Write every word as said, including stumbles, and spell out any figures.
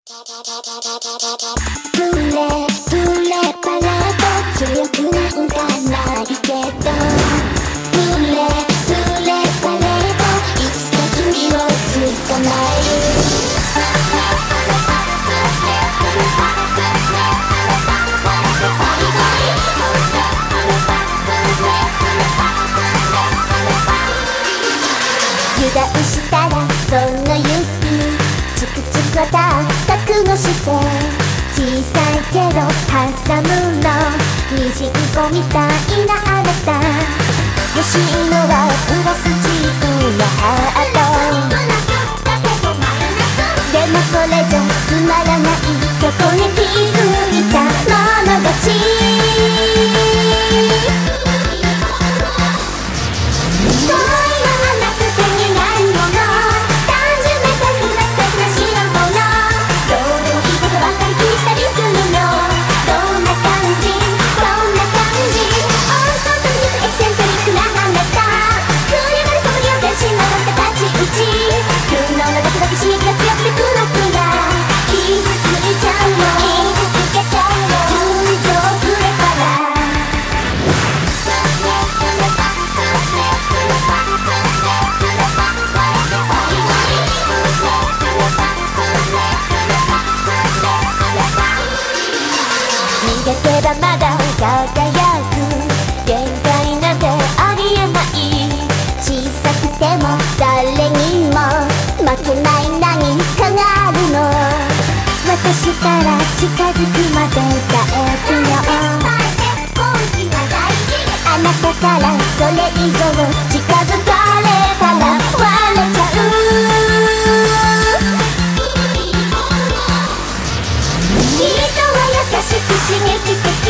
ブレブレパレード強くなんかないけど、ブレブレパレードいつか君を捕まえる。油断したらその指チクチクは高くのして小さいけどハンサムのミジンコみたいなあなた、欲しいのはプラスチックのハートでもそれじゃつまらない、そこに気づいた者勝ち。逃げばまだ輝く、限界なんてありえない、小さくても誰にも負けない何かがあるの、私から近づくまで耐えるよ。あなたからそれ以上近づかれたら割れちゃう。人は優しく刺激的